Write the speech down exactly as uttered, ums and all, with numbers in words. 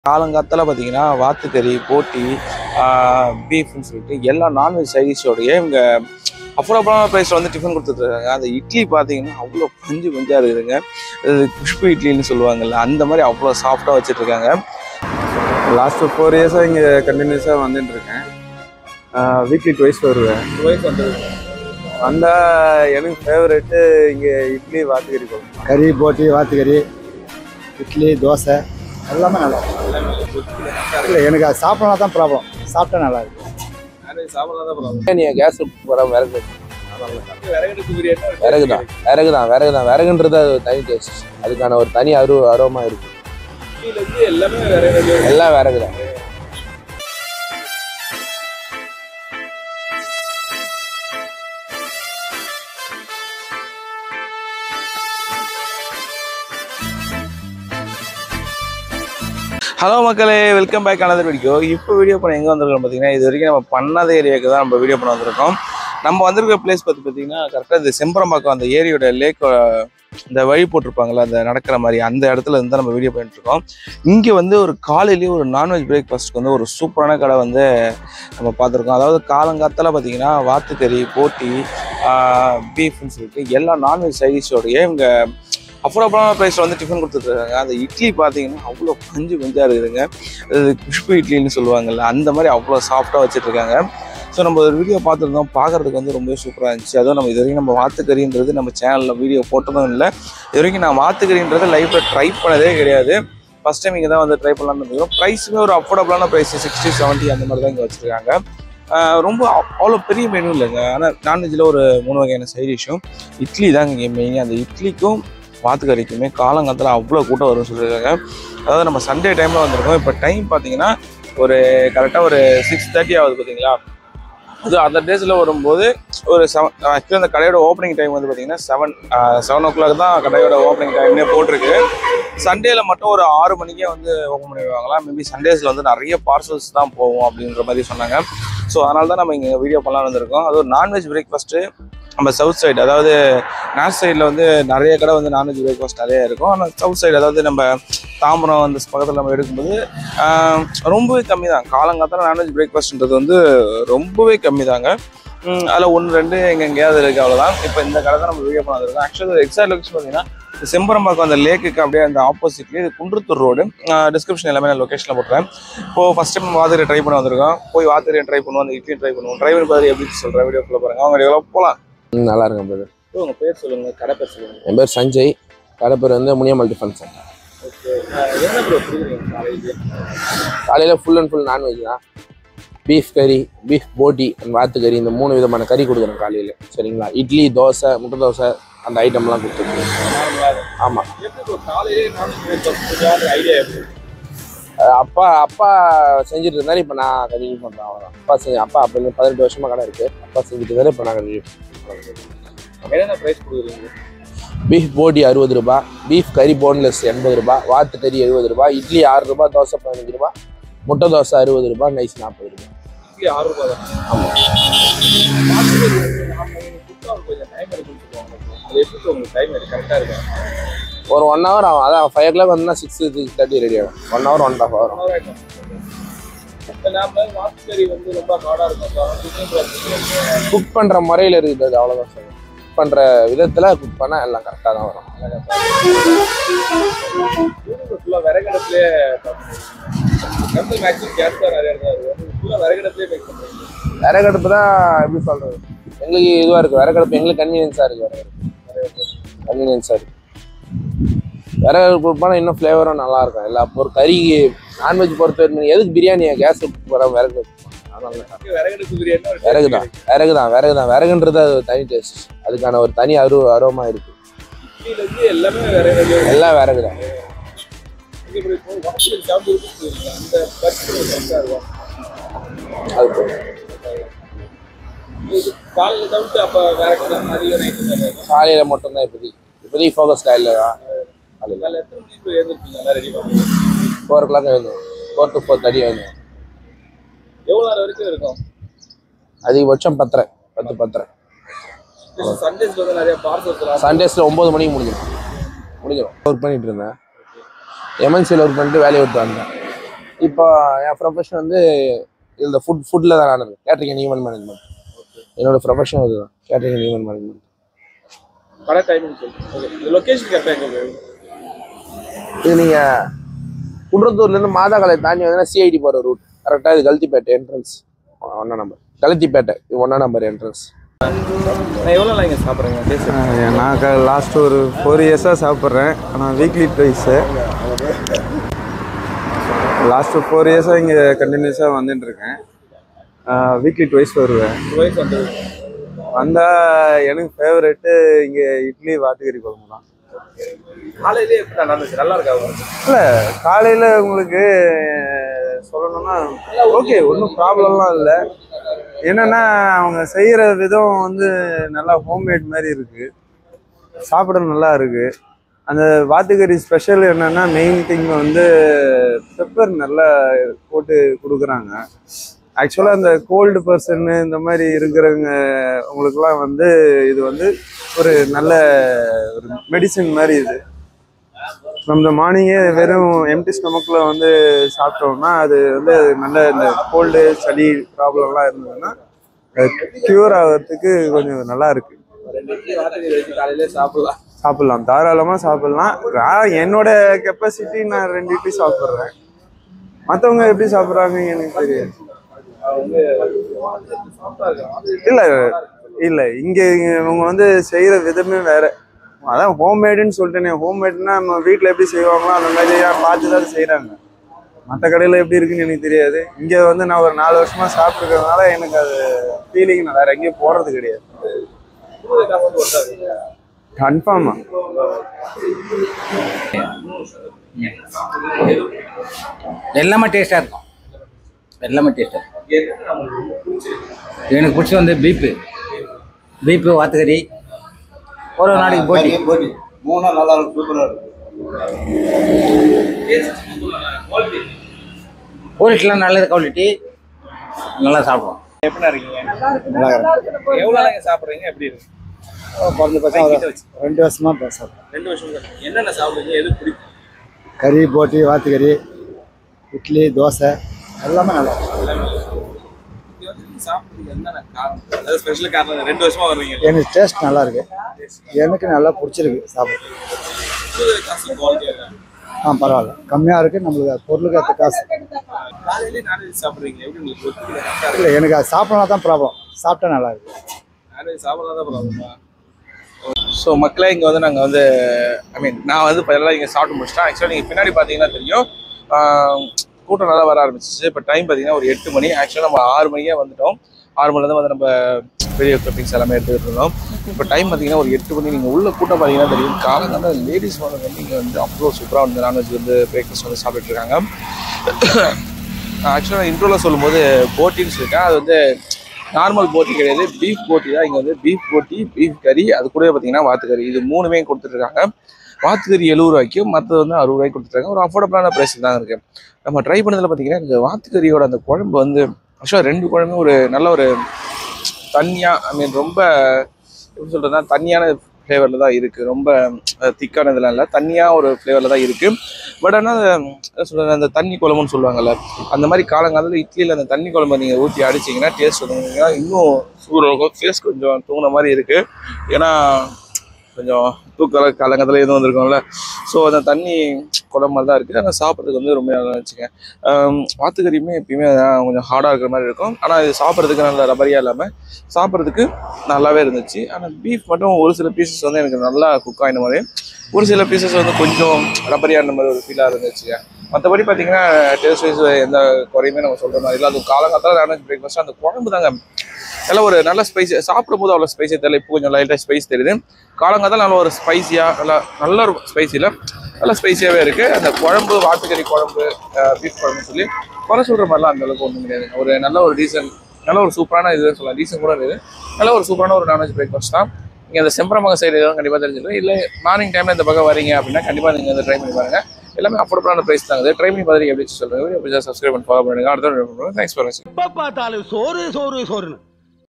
காலங்காத்தால பார்த்தீங்கன்னா வாத்துக்கறி, போட்டி, பீஃப்னு சொல்லிட்டு எல்லா நான்வெஜ் சைடிஷோடைய இவங்க அஃபோர்டபுளான ப்ரைஸில் வந்து டிஃபன் கொடுத்துட்ருக்காங்க. அந்த இட்லி பார்த்தீங்கன்னா அவ்வளோ பஞ்சு பஞ்சாக இருக்குதுங்க. அது குஷ்பு இட்லின்னு சொல்லுவாங்கல்ல, அந்த மாதிரி அவ்வளோ சாஃப்டாக வச்சுட்ருக்காங்க. லாஸ்ட்டு ஃபோர் இயர்ஸாக இங்கே கண்டினியூஸாக வந்துட்டு இருக்கேன். வீக்லி டுவைஸ் வருவேன். டுவைஸ் வந்துருக்கேன். வந்தால் எனக்கு ஃபேவரெட்டு இங்கே இட்லி வாத்துக்கறி குழம்பு. கறி, போட்டி, வாத்துக்கறி, இட்லி, தோசை எல்லாமே நல்லா இருக்கும். இல்லை, எனக்கு அது சாப்பிட்னா தான் ப்ராப்ளம். சாப்பிட்டா நல்லா இருக்கும். சாப்பிட்லாம் தான் ப்ராப்ளம். நீங்கள் கேஸ் போகிற விறகு விறகு தான் விறகு தான் விறகு தான் விறகுன்றது அது தனி டேஸ்ட். அதுக்கான ஒரு தனி அரு அரோமா இருக்கு. எல்லாம் விறகு தான். ஹலோ மக்களே, வெல்கம் பேக் அனதர் வீடியோ. இப்போ வீடியோ பண்ண எங்கே வந்திருக்கோம் பார்த்தீங்கன்னா, இது வரைக்கும் நம்ம பண்ணாத ஏரியாவுக்கு தான் நம்ம வீடியோ பண்ண வந்திருக்கோம். நம்ம வந்திருக்க பிளேஸ் பார்த்து பார்த்தீங்கன்னா கரெக்டாக இந்த செம்பரம்பாக்கம் அந்த ஏரியோட லேக் இந்த வழி போட்டிருப்பாங்களா, அந்த நடக்கிற மாதிரி அந்த இடத்துல இருந்து நம்ம வீடியோ பண்ணிட்டுருக்கோம். இங்கே வந்து ஒரு காலையிலேயே ஒரு நான்வெஜ் பிரேக்ஃபாஸ்ட்டுக்கு வந்து ஒரு சூப்பரான கடை வந்து நம்ம பார்த்துருக்கோம். அதாவது காலங்காத்தால பார்த்தீங்கன்னா வாத்துக்கறி, போட்டி, பீஃப்னு சொல்லிட்டு எல்லா நான்வெஜ் சைடிஷோடைய இவங்க அஃபோர்டபுளான ப்ரைஸில் வந்து டிஃபன் கொடுத்துட்ருக்காங்க. அந்த இட்லி பார்த்தீங்கன்னா அவ்வளோ பஞ்சு பஞ்சாக இருக்குதுங்க. அது குஷ்பு இட்லின்னு சொல்லுவாங்கல்ல, அந்த மாதிரி அவ்வளோ சாஃப்டாக வச்சுட்ருக்காங்க. ஸோ நம்ம ஒரு வீடியோ பார்த்துருந்தோம், பார்க்குறதுக்கு வந்து ரொம்ப சூப்பராக இருந்துச்சு. அதுவும் நம்ம இது வரைக்கும் நம்ம வாத்துக்கறின்றது நம்ம சேனலில் வீடியோ போட்டதும் இல்லை. இது வரைக்கும் நான் வாத்துக்கறின்றது லைஃப்பில் ட்ரை பண்ணதே கிடையாது. ஃபஸ்ட் டைம் இங்கே தான் வந்து ட்ரை பண்ணலான்னு இருக்கோம். ப்ரைஸுமே ஒரு அஃபோர்டபுளான ப்ரைஸ், சிக்ஸ்டி செவன்ட்டி அந்த மாதிரி தான் இங்கே வச்சுருக்காங்க. ரொம்ப அவ்வளோ பெரிய மெனு இல்லைங்க. ஆனால் நான்வெஜ்ஜில் ஒரு மூணு வகையான சைட் டிஷ்ஷும் இட்லி தாங்க இங்கே மெயின். அந்த இட்லிக்கும் வாத்துக்கறிக்குமே காலங்காலத்தில் அவ்வளோ கூட்டம் வரும்னு சொல்லியிருக்காங்க. அதாவது நம்ம சண்டே டைமில் வந்திருக்கோம். இப்போ டைம் பார்த்தீங்கன்னா ஒரு கரெக்டாக ஒரு சிக்ஸ் தேர்ட்டி ஆகுது பார்த்தீங்களா. அது அந்த டேஸில் வரும்போது ஒரு செவன் ஆக்சுவலி அந்த கடையோட ஓப்பனிங் டைம் வந்து பார்த்தீங்கன்னா செவன் செவன் ஓ கிளாக் தான் கடையோட ஓப்பனிங் டைம்னே போட்டிருக்கு. சண்டேல மட்டும் ஒரு ஆறு மணிக்கே வந்து ஓப்பன் பண்ணிடுவாங்களா. மேபி சண்டேஸில் வந்து நிறைய பார்சல்ஸ் தான் போகும் அப்படின்ற மாதிரி சொன்னாங்க. ஸோ அதனால தான் நம்ம இங்கே வீடியோ பண்ணலாம் வந்திருக்கோம். அது ஒரு நான்வெஜ் பிரேக்ஃபாஸ்ட்டு நம்ம சவுத் சைடு, அதாவது நார்த் சைடில் வந்து நிறைய கடை வந்து நான்வெஜ் பிரேக்ஃபாஸ்ட் நிறைய இருக்கும். ஆனால் சவுத் சைடு அதாவது நம்ம தாம்பரம் அந்த பக்கத்தில் நம்ம எடுக்கும்போது ரொம்பவே கம்மி தான். காலங்காத்தால நான்வெஜ் பிரேக்ஃபாஸ்ட்ன்றது வந்து ரொம்பவே கம்மி தாங்க. அதில் ஒன்று ரெண்டு எங்கே எங்கேயாவது இருக்குது, அவ்வளோதான். இப்போ இந்த கடை தான் நம்ம வீடியோ பண்ண வந்திருக்கோம். ஆக்சுவலாக எக்ஸாக்ட் லொகேஷன் பார்த்தீங்கன்னா செம்பரம்பாக்கம் அந்த லேக்குக்கு அப்படியே அந்த ஆப்போசிட்லேயே இது குன்றத்தூர் ரோடு. டிஸ்கிரிப்ஷன் எல்லாமே நான் லொக்கேஷனில் போட்டுறேன். இப்போது ஃபஸ்ட் டைம் வாத்துக்கறி ட்ரை பண்ண வந்திருக்கோம். போய் வாத்துக்கறி ட்ரை பண்ணுவோம், அந்த இட்லி ட்ரை பண்ணுவோம். ட்ரை பண்ணி பார்த்து எப்படி சொல்கிறேன் வீடியோக்குள்ளே பாருங்கள். அவங்க வீடியோவில் போகலாம். நல்லா இருக்கும் பிரதர். உங்கள் பேர் சொல்லுங்கள், கடை பேர் சொல்லுங்கள். என் பேர் சஞ்சய். கடை பேர் வந்து முனியம்மல் டிஃபன் சென்டர். ஓகே, என்ன ப்ரோ கொடுக்குறீங்க காலையில்? காலையில் ஃபுல் அண்ட் ஃபுல் நான்வெஜ் தான். பீஃப் கறி, பீஃப் போட்டி அண்ட் வாத்துக்கறி, இந்த மூணு விதமான கறி கொடுக்குறேன் காலையில். சரிங்களா? இட்லி, தோசை, முட்டை தோசை அந்த ஐட்டம்லாம் கொடுத்துருக்கேன். ஆமாம். அப்பா அப்பா செஞ்சுட்டு இருந்தாரு, இப்போ நான் கண்டினியூ பண்ணுறேன். அவ்வளோதான். அப்பா செஞ்சு அப்பா அப்போ பதினெட்டு வருஷமாக கடை இருக்குது. அப்பா செஞ்சுட்டு இருந்தாரு, இப்போ நான் கண்டினியூ என்னென்ன ப்ரைஸ் கொடுக்குறீங்க? பீஃப் போட்டி அறுபது ரூபா, பீஃப் கறி போன்லெஸ் எண்பது ரூபா, வாத்து கறி எழுபது ரூபா, இட்லி ஆறு ரூபா, தோசை பதினஞ்சு ரூபா, முட்டை தோசை அறுபது ரூபா, நைஸ் நாற்பது ரூபா. இட்லி ஆறு ரூபா தான். ஆமாம். ஒரு ஒன் ஹவர் ஆகும். அதான் ஃபைவ் ஓ கிளாக் வந்தா சிக்ஸ் சிக்ஸ் தேர்ட்டி ரெடி ஆகும். One hour one half hour ஆகும். குக் பண்ணுற முறையில் இருக்குது அது, அவ்வளோதான் சார். குக் பண்ணுற விதத்தில் குக் பண்ணால் எல்லாம் கரெக்டாக தான் வரும். விறகடுப்புலேயே விறகடுப்பு தான் எப்படி சொல்கிறது, எங்களுக்கு இதுவாக இருக்குது. விறகடுப்பு எங்களுக்கு கன்வீனியன்ஸாக இருக்குது. விறகடுப்பு கன்வீனியன்ஸாக இருக்குது. விறகடுப்பு போனால் இன்னும் ஃப்ளேவரும் நல்லாயிருக்கும். எல்லா ஒரு கறி நான்வெஜ் பொறுத்த வரைக்கும் எதுக்கு பிரியாணியை கேஸ் போகிற விறகு விறகடுப்பு பிரியாணி விறகு தான் விறகு தான் விறகு தான் விறகுன்றது அது தனி டேஸ்ட். அதுக்கான ஒரு தனி அரு அரோமா இருக்குது. எல்லாம் விறகு தான். காலையில் மட்டும்தான் இப்போதைக்கு இப்போதைக்கு ஃபோக்கஸ் காலையில் தான். ஃபோர் ஓ கிளாக் எழுந்தோம். ஃபோர் டு ஃபோர் தேர்ட்டி எழுந்தோம். எவ்வளோ நேரம் வரைக்கும் இருக்கும்? அதிகபட்சம் பத்தரை பத்து பத்தரை. சண்டேஸில் ஒம்பது மணிக்கு முடிஞ்சிடும் முடிஞ்சிடும் ஒர்க் பண்ணிட்டு இருந்தேன். எம்என்சியில் ஒர்க் பண்ணிட்டு வேலையை விட்டு வந்தேன். இப்போ என் ப்ரொஃபஷன் வந்து இந்த ஃபுட் ஃபுட்டில் தான் நான் இருக்கேன். கேட்டரிங் அண்ட் ஈவென்ட் மேனேஜ்மெண்ட் என்னோட ப்ரொஃபஷன் அதுதான், கேட்டரிங் அண்ட் ஈவென்ட் மேனேஜ்மெண்ட். கடை டைமிங் சொல்லுங்கள், லொக்கேஷன் கரெக்டாக எங்கே? இது நீங்கள் குன்றத்தூர்லேருந்து மாதாக்கலை தாண்டி வந்தீங்கன்னா சிஐடி போகிற ரூட் கரெக்டாக. இது கல்திப்பேட்டை என்ட்ரன்ஸ், ஒன்றா நம்பர் கல்திப்பேட்டை, இது ஒன்றா நம்பர் என்ட்ரன்ஸ். நான் எவ்வளோ நாள் இங்கே சாப்பிட்றேங்க? நான் லாஸ்ட் ஒரு ஃபோர் இயர்ஸாக சாப்பிட்றேன். ஆனால் வீக்லி ட்வைஸு லாஸ்ட் ஃபோர் இயர்ஸாக இங்கே கண்டினியூஸாக வந்துட்டுருக்கேன். வீக்லி ட்வைஸ் வருவேன். ட்வைஸ் வந்து வந்தால் எனக்கு ஃபேவரெட்டு இங்கே இட்லி வாத்துக்கறி குழம்பு தான். காலையிலே எப்படி நல்லா இருந்துச்சு? நல்லா இருக்கா? இல்லை, காலையில் உங்களுக்கு சொல்லணும்னா ஓகே, ஒன்றும் ப்ராப்ளம்லாம் இல்லை. என்னென்னா அவங்க செய்கிற விதம் வந்து நல்லா ஹோம்மேட் மாதிரி இருக்குது, சாப்பிட நல்லா இருக்குது. அந்த வாத்துக்கறி ஸ்பெஷல் என்னென்னா மெயின் திங் வந்து பெப்பர் நல்லா போட்டு கொடுக்குறாங்க. ஆக்சுவலாக இந்த கோல்டு பர்சன்னு இந்த மாதிரி இருக்கிறவங்க உங்களுக்குலாம் வந்து இது வந்து ஒரு நல்ல ஒரு மெடிசன் மாதிரி. இது நம்ம மார்னிங்கே வெறும் எம்டி ஸ்டொமக்கில் வந்து சாப்பிட்டோம்னா அது வந்து நல்ல இந்த கோல்டு சளி ப்ராப்ளம்லாம் இருந்ததுன்னா அது க்யூர் ஆகிறதுக்கு கொஞ்சம் நல்லா இருக்குது. காலையிலே சாப்பிடலாம் சாப்பிட்லாம் தாராளமாக சாப்பிட்லாம். நான் என்னோட கெப்பாசிட்டி நான் ரெண்டு இட்லி சாப்பிட்றேன். மற்றவங்க எப்படி சாப்பிட்றாங்க எனக்கு தெரியாது. இல்லை இல்லை இங்கே இவங்க வந்து செய்கிற விதமே வேறு. அதான் ஹோம்மேடுன்னு சொல்லிட்டேனே. ஹோம்மேட்னா நம்ம வீட்டில் எப்படி செய்வாங்களோ அந்த மாதிரியா பார்த்து தான் செய்கிறாங்க. மற்ற கடையில் எப்படி இருக்குன்னு எனக்கு தெரியாது. இங்கே வந்து நான் ஒரு நாலு வருஷமாக சாப்பிட்ருக்கிறதுனால எனக்கு அது ஃபீலிங் நான் வேறு எங்கேயும் போடுறது கிடையாது. கன்ஃபார்மா எல்லாமே டேஸ்ட்டாக இருக்கும். எல்லாமே டேஸ்ட்டாக இருக்கும். எனக்கு பிடிச்சி வந்து பீப்பு பீப்பு வாத்துக்கறி ஒரு நாளைக்கு போட்டி போட்டி மூணா நல்லா இருக்கும், சூப்பராக இருக்கும். குவாலிட்டிலாம் நல்லது, குவாலிட்டி நல்லா சாப்பிடுவோம். எப்படி இருக்கீங்க? நல்லா இருக்கும். எவ்வளோ நாள் சாப்பிட்றீங்க? எப்படி இருக்கு? குறைஞ்சபட்சம் ஒரு ரெண்டு வருஷமாக பேசுகிறேன். ரெண்டு வருஷம் என்னென்ன சாப்பிடுறீங்க? எது பிடிக்கும்? கறி போட்டி, வாத்துக்கறி, இட்லி, தோசை எல்லாமே நல்லா இருக்கும். சாப்பிட்றதுக்கு என்னென்ன காரணம்? அதாவது ஸ்பெஷல் காரணம் ரெண்டு வருஷமா வருவீங்க. எனக்கு டேஸ்ட் நல்லா இருக்கு, எனக்கு நல்லா பிடிச்சிருக்கு சாப்பிட்றது. ஆ பரவாயில்ல, கம்மியாக இருக்குது, நம்மளுக்கு பொருளுக்கு ஏற்ற காசு. காலையிலே நான்வெஜ் சாப்பிட்றீங்க, எப்படி உங்களுக்கு ஒத்துக்கல? இல்லை, எனக்கு அது சாப்பிடலாம் தான் ப்ராப்ளம், சாப்பிட்டா நல்லா இருக்கு. நான்வெஜ் சாப்பிடலாம் தான் ப்ராப்ளமா? ஸோ மக்களே, இங்கே வந்து நாங்கள் வந்து ஐ மீன் நான் வந்து இப்போ எல்லாம் இங்கே சாப்பிட்டு முடிச்சிட்டேன். ஆக்சுவலாக நீங்கள் பின்னாடி பார்த்தீங்கன்னா தெரியும், கூட்டம் நல்லா வர ஆரம்பிச்சிச்சு. இப்போ டைம் பார்த்தீங்கன்னா ஒரு எட்டு மணி. ஆக்சுவலாக நம்ம ஆறு மணிக்கே வந்துட்டோம். ஆறு மணிலேருந்து வந்து நம்ம வீடியோ கிளிப்பிங்ஸ் எல்லாமே எடுத்துகிட்டு இருந்தோம். இப்போ டைம் பார்த்தீங்கன்னா ஒரு எட்டு மணி. நீங்கள் உள்ள கூட்டம் பார்த்தீங்கன்னா தெரியும், காலங்கால லேடிஸ் வந்து வந்து இங்கே வந்து அவ்வளோ சூப்பராக வந்து நான்வெஜ் வந்து பிரேக்ஃபாஸ்ட் வந்து சாப்பிட்டுட்டு இருக்காங்க. ஆக்சுவலாக இன்ட்ரோவில் சொல்லும்போது போட்டின்னு சொல்லியிருக்கேன். அது வந்து நார்மல் போட்டி கிடையாது, பீஃப் போட்டி தான். இங்கே வந்து பீஃப் போட்டி, பீஃப் கறி, அது கூட பார்த்தீங்கன்னா வாத்துக்கறி, இது மூணுமே கொடுத்துட்ருக்காங்க. வாத்துக்கறி எழுபது ரூபாய்க்கும் மற்றது வந்து அறுபது ரூபாய்க்கு கொடுத்துருக்காங்க. ஒரு அஃபோர்டபுளான ப்ரைஸில் தான் இருக்குது. நம்ம ட்ரை பண்ணதில் பார்த்தீங்கன்னா இந்த வாத்துக்கறியோட அந்த குழம்பு வந்து ஆக்சுவலாக ரெண்டு குழம்பும் ஒரு நல்ல ஒரு தண்ணியாக, ஐ மீன் ரொம்ப எப்படி சொல்கிறதுனா தண்ணியான ஃப்ளேவரில் தான் இருக்குது. ரொம்ப திக்கான இதெல்லாம் இல்லை, தண்ணியாக ஒரு ஃப்ளேவரில் தான் இருக்குது. பட் ஆனால் என்ன சொல்கிறது, அந்த தண்ணி குழம்புன்னு சொல்லுவாங்கள்ல, அந்த மாதிரி காலங்காலத்தில் இட்லியில் அந்த தண்ணி குழம்பு நீங்கள் ஊற்றி அடிச்சிங்கன்னா டேஸ்ட் வந்துங்கன்னா இன்னும் சூப்பராக இருக்கும். ஃபேஸ் கொஞ்சம் தூங்கின மாதிரி இருக்குது, ஏன்னா கொஞ்சம் தூக்கல காலங்கத்தில் எதுவும் வந்திருக்கோம்ல. ஸோ அந்த தண்ணி குழம்பு மாதிரி தான் இருக்குது. ஆனால் சாப்பிட்றதுக்கு வந்து ரொம்ப நல்லா இருந்துச்சுங்க. வாத்துக்கறியுமே எப்பயுமே கொஞ்சம் ஹார்டாக இருக்கிற மாதிரி இருக்கும், ஆனால் இது சாப்பிட்றதுக்கு நல்ல ரபரியாக இல்லாமல் சாப்பிட்றதுக்கு நல்லாவே இருந்துச்சு. ஆனால் பீஃப் மட்டும் ஒரு சில பீசஸ் வந்து எனக்கு நல்லா குக் ஆகின மாதிரி, ஒரு சில பீசஸ் வந்து கொஞ்சம் ரப்பரியான மாதிரி ஒரு ஃபீலாக இருந்துச்சுங்க. மற்றபடி பார்த்தீங்கன்னா டேஸ்ட் வைஸ் எந்த குறையுமே நம்ம சொல்கிற மாதிரி இல்லை. அது காலங்காலத்தில் நான்வெஜ் பிரேக்ஃபாஸ்ட் அந்த குழம்பு தாங்க நல்லா ஒரு நல்ல ஸ்பைசி. சாப்பிடும்போது அவ்வளோ ஸ்பைஸியாக தெரியல, இப்போ கொஞ்சம் லைட்டாக ஸ்பைஸ் தெரியுது. காலங்காலத்தில் நல்ல ஒரு ஸ்பைஸியாக நல்லா நல்ல ஒரு ஸ்பைஸியில் நல்லா ஸ்பைஸியாகவே இருக்குது. அந்த குழம்பு, வாத்துக்கறி குழம்பு, பீஃப் குழம்புன்னு சொல்லி குறை சொல்கிற மாதிரிலாம் அந்தளவுக்கு ஒன்றும் கிடையாது. ஒரு நல்ல ஒரு டீசன்ட், நல்ல ஒரு சூப்பரான இதுன்னு சொல்லலாம், டீசன்ட் கூட இருக்குது. நல்ல ஒரு சூப்பரான ஒரு நான்வெஜ் பிரேக்ஃபாஸ்ட் தான். நீங்கள் அந்த செம்பரமங்க சைடு எதுவும் கண்டிப்பாக தெரிஞ்சுக்கலாம். இல்லை மார்னிங் டைமில் இந்த பக்கம் வரீங்க அப்படின்னா கண்டிப்பாக நீங்கள் வந்து ட்ரை பண்ணி பாருங்கள். எல்லாமே அஃபோர்டபுளான ப்ரைஸ் தான். ட்ரை பண்ணி பார்த்துட்டு எப்படி சொல்லுங்கள். வீடியோ பிடிச்சா சப்ஸ்கிரைப் பண்ணி ஃபாலோ பண்ணுங்கள். அடுத்த தேங்க்ஸ் ஃபார் வாட்சிங். பார்த்தாலும் சோறு சோறு சோறுன்னு